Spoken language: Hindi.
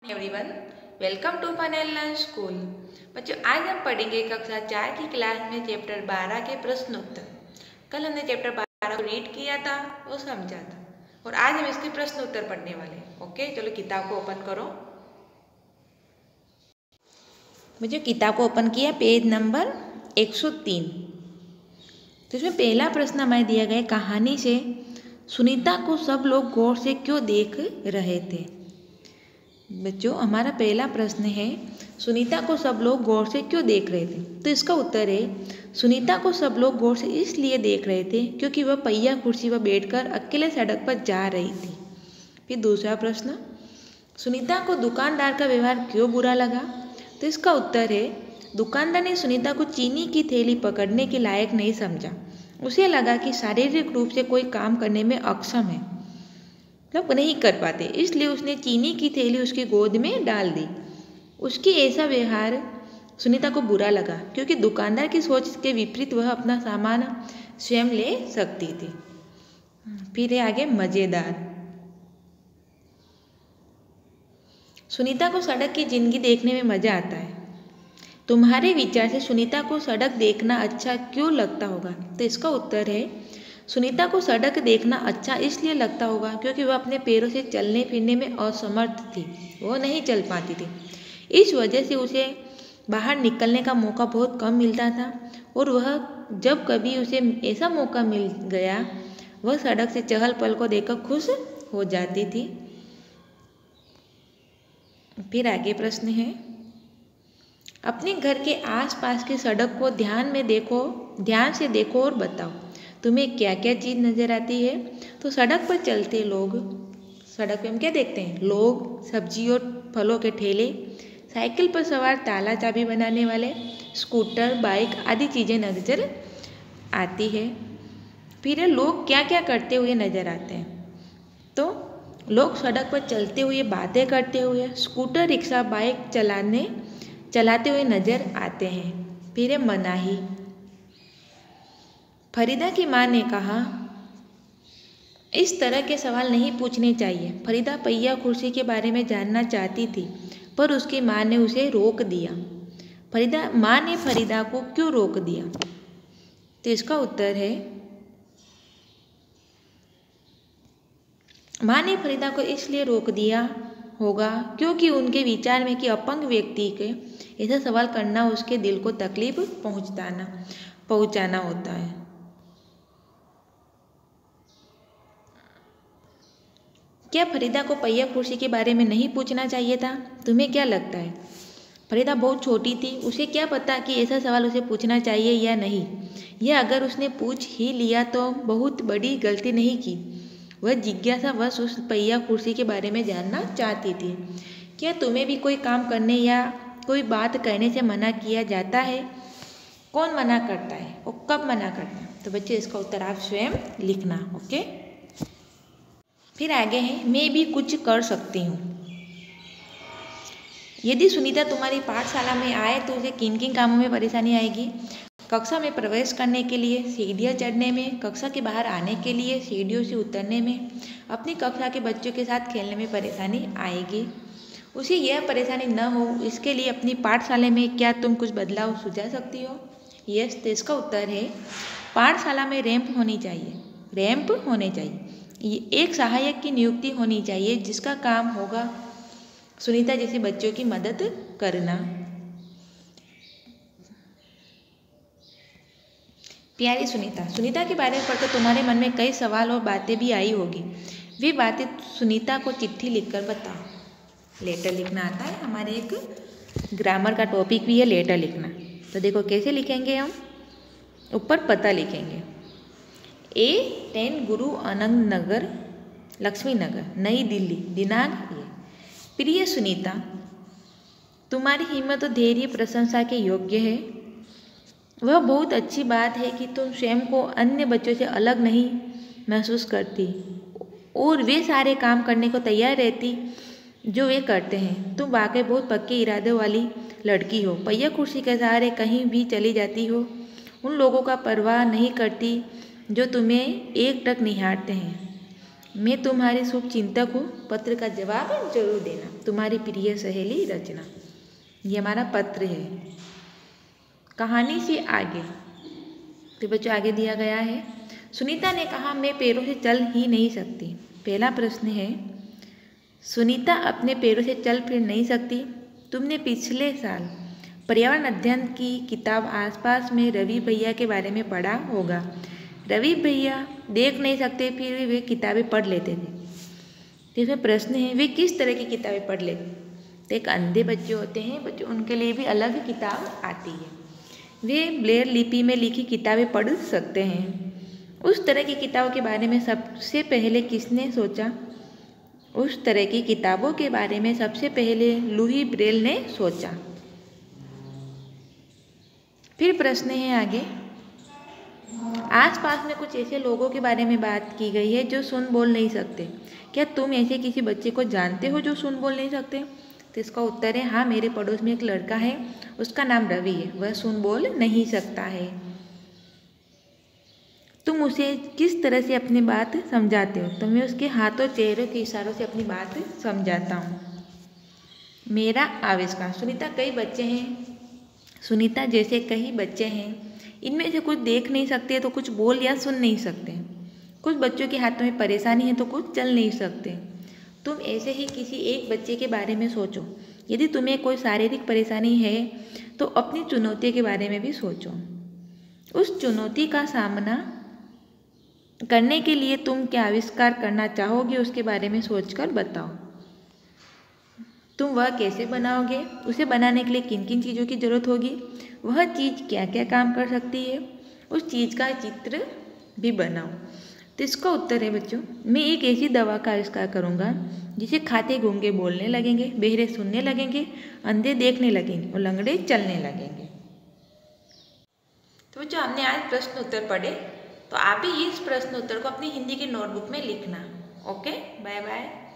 Everyone, welcome to fun and learn school. बच्चों, आज हम पढ़ेंगे कक्षा 4 की क्लास में चैप्टर 12 के प्रश्नोत्तर। कल हमने चैप्टर 12 को रीड किया था और समझा था, और आज हम इसके प्रश्नोत्तर पढ़ने वाले हैं। ओके, चलो किताब को ओपन करो। बच्चों, किताब को ओपन किया, पेज नंबर 103। तो इसमें पहला प्रश्न हमें दिया गया, कहानी से सुनीता को सब लोग गौर से क्यों देख रहे थे। बच्चों, हमारा पहला प्रश्न है, सुनीता को सब लोग गौर से क्यों देख रहे थे। तो इसका उत्तर है, सुनीता को सब लोग गौर से इसलिए देख रहे थे क्योंकि वह पहिया कुर्सी पर बैठकर अकेले सड़क पर जा रही थी। फिर दूसरा प्रश्न, सुनीता को दुकानदार का व्यवहार क्यों बुरा लगा। तो इसका उत्तर है, दुकानदार ने सुनीता को चीनी की थैली पकड़ने के लायक नहीं समझा। उसे लगा कि शारीरिक रूप से कोई काम करने में अक्षम है, मतलब नहीं कर पाते, इसलिए उसने चीनी की थैली उसकी गोद में डाल दी। उसकी ऐसा व्यवहार सुनीता को बुरा लगा क्योंकि दुकानदार की सोच के विपरीत वह अपना सामान स्वयं ले सकती थी। फिर है आगे मज़ेदार। सुनीता को सड़क की जिंदगी देखने में मज़ा आता है। तुम्हारे विचार से सुनीता को सड़क देखना अच्छा क्यों लगता होगा। तो इसका उत्तर है, सुनीता को सड़क देखना अच्छा इसलिए लगता होगा क्योंकि वह अपने पैरों से चलने फिरने में असमर्थ थी, वो नहीं चल पाती थी। इस वजह से उसे बाहर निकलने का मौका बहुत कम मिलता था, और वह जब कभी उसे ऐसा मौका मिल गया, वह सड़क से चहल पहल को देखकर खुश हो जाती थी। फिर आगे प्रश्न है, अपने घर के आसपास की सड़क को ध्यान से देखो और बताओ तुम्हें क्या क्या चीज़ नज़र आती है। तो सड़क पर चलते लोग, सड़क पे हम क्या देखते हैं, लोग, सब्जी और फलों के ठेले, साइकिल पर सवार ताला चाबी बनाने वाले, स्कूटर, बाइक आदि चीज़ें नज़र आती है। फिर लोग क्या क्या करते हुए नज़र आते हैं। तो लोग सड़क पर चलते हुए, बातें करते हुए, स्कूटर, रिक्शा, बाइक चलाते हुए नज़र आते हैं। फिर मनाही। फरीदा की माँ ने कहा, इस तरह के सवाल नहीं पूछने चाहिए। फरीदा पहिया कुर्सी के बारे में जानना चाहती थी, पर उसकी माँ ने उसे रोक दिया। माँ ने फरीदा को क्यों रोक दिया। तो इसका उत्तर है, माँ ने फरीदा को इसलिए रोक दिया होगा क्योंकि उनके विचार में कि अपंग व्यक्ति के ऐसा सवाल करना उसके दिल को तकलीफ पहुँचाना होता है। क्या फरीदा को पहिया कुर्सी के बारे में नहीं पूछना चाहिए था। तुम्हें क्या लगता है। फरीदा बहुत छोटी थी, उसे क्या पता कि ऐसा सवाल उसे पूछना चाहिए या नहीं। या अगर उसने पूछ ही लिया तो बहुत बड़ी गलती नहीं की। वह जिज्ञासावश उस पहिया कुर्सी के बारे में जानना चाहती थी। क्या तुम्हें भी कोई काम करने या कोई बात कहने से मना किया जाता है। कौन मना करता है और कब मना करता है। तो बच्चे, इसका उत्तर आप स्वयं लिखना। ओके, फिर आगे है, मैं भी कुछ कर सकती हूँ। यदि सुनीता तुम्हारी पाठशाला में आए तो उसे किन किन कामों में परेशानी आएगी। कक्षा में प्रवेश करने के लिए, सीढ़ियाँ चढ़ने में, कक्षा के बाहर आने के लिए, सीढ़ियों से उतरने में, अपनी कक्षा के बच्चों के साथ खेलने में परेशानी आएगी। उसे यह परेशानी न हो इसके लिए अपनी पाठशाला में क्या तुम कुछ बदलाव सुझा सकती हो। यस, तो इसका उत्तर है, पाठशाला में रैंप होने चाहिए। एक सहायक की नियुक्ति होनी चाहिए जिसका काम होगा सुनीता जैसे बच्चों की मदद करना। प्यारी सुनीता के बारे में पढ़कर तुम्हारे मन में कई सवाल और बातें भी आई होगी। वे बातें सुनीता को चिट्ठी लिखकर बताओ। लेटर लिखना आता है, हमारे एक ग्रामर का टॉपिक भी है लेटर लिखना। तो देखो कैसे लिखेंगे हम। ऊपर पता लिखेंगे, A10 गुरु आनंद नगर, लक्ष्मी नगर, नई दिल्ली, दिनांक ये। प्रिय सुनीता, तुम्हारी हिम्मत और धैर्य प्रशंसा के योग्य है। वह बहुत अच्छी बात है कि तुम स्वयं को अन्य बच्चों से अलग नहीं महसूस करती और वे सारे काम करने को तैयार रहती जो वे करते हैं। तुम वाकई बहुत पक्के इरादे वाली लड़की हो। पहिया कुर्सी के सहारे कहीं भी चली जाती हो। उन लोगों का परवाह नहीं करती जो तुम्हें एकटक निहारते हैं। मैं तुम्हारी शुभ चिंतक हूँ, पत्र का जवाब जरूर देना। तुम्हारी प्रिय सहेली रचना। ये हमारा पत्र है। कहानी से आगे, तो बच्चों आगे दिया गया है, सुनीता ने कहा मैं पैरों से चल ही नहीं सकती। पहला प्रश्न है, सुनीता अपने पैरों से चल फिर नहीं सकती। तुमने पिछले साल पर्यावरण अध्ययन की किताब आसपास में रवि भैया के बारे में पढ़ा होगा। रवि भैया देख नहीं सकते फिर भी वे किताबें पढ़ लेते थे। इसमें प्रश्न है, वे किस तरह की किताबें पढ़ लेते? तो एक अंधे बच्चे होते हैं, बच्चे उनके लिए भी अलग किताब आती है। वे ब्रेल लिपि में लिखी किताबें पढ़ सकते हैं। उस तरह की किताबों के बारे में सबसे पहले किसने सोचा? उस तरह की किताबों के बारे में सबसे पहले लुई ब्रेल ने सोचा। फिर प्रश्न है आगे, आसपास में कुछ ऐसे लोगों के बारे में बात की गई है जो सुन बोल नहीं सकते। क्या तुम ऐसे किसी बच्चे को जानते हो जो सुन बोल नहीं सकते? तो इसका उत्तर है हाँ, मेरे पड़ोस में एक लड़का है, उसका नाम रवि है, वह सुन बोल नहीं सकता है। तुम उसे किस तरह से अपनी बात समझाते हो? तो मैं उसके हाथों चेहरों के इशारों से अपनी बात समझाता हूँ। मेरा आविष्कार, सुनीता कई बच्चे हैं, सुनीता जैसे कई बच्चे हैं, इनमें से कुछ देख नहीं सकते तो कुछ बोल या सुन नहीं सकते। कुछ बच्चों के हाथों में परेशानी है तो कुछ चल नहीं सकते। तुम ऐसे ही किसी एक बच्चे के बारे में सोचो। यदि तुम्हें कोई शारीरिक परेशानी है तो अपनी चुनौती के बारे में भी सोचो। उस चुनौती का सामना करने के लिए तुम क्या आविष्कार करना चाहोगे उसके बारे में सोचकर बताओ। तुम वह कैसे बनाओगे? उसे बनाने के लिए किन किन चीज़ों की ज़रूरत होगी? वह चीज़ क्या क्या काम कर सकती है? उस चीज़ का चित्र भी बनाओ। तो इसका उत्तर है बच्चों, मैं एक ऐसी दवा का आविष्कार करूँगा जिसे खाते गूंगे बोलने लगेंगे, बहरे सुनने लगेंगे, अंधे देखने लगेंगे और लंगड़े चलने लगेंगे। तो बच्चों हमने आज प्रश्न उत्तर पढ़े, तो आप भी इस प्रश्न उत्तर को अपनी हिंदी की नोटबुक में लिखना। Okay, bye bye.